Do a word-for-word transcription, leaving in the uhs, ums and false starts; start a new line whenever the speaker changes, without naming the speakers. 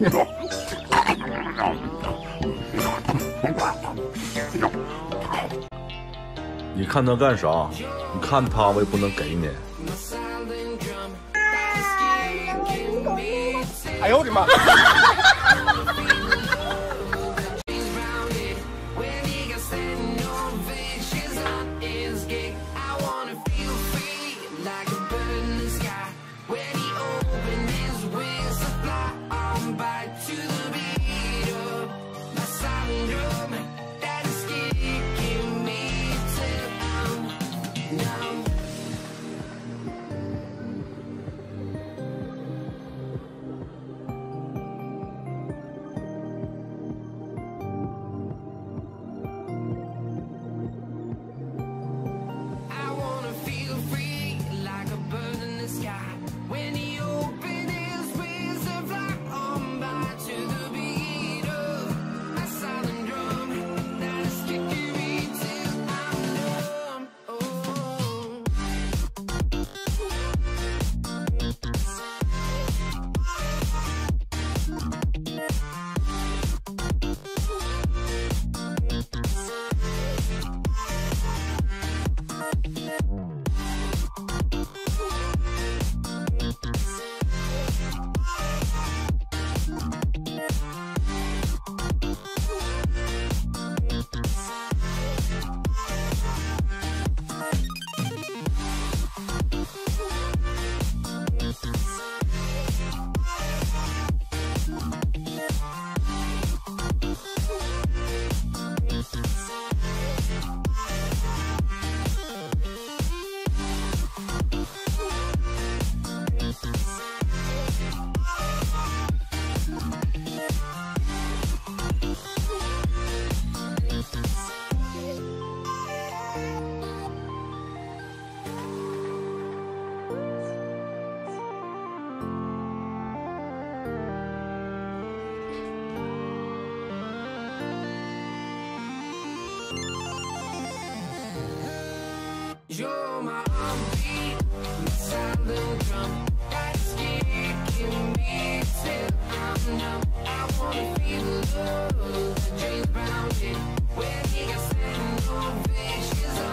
你看他干啥？你看他，我也不能给你。
哎呦我的妈！You're my heartbeat, my silent drum that's kicking me till I'm numb. I wanna feel the love, the dreams bounded, where we got sand on fishes.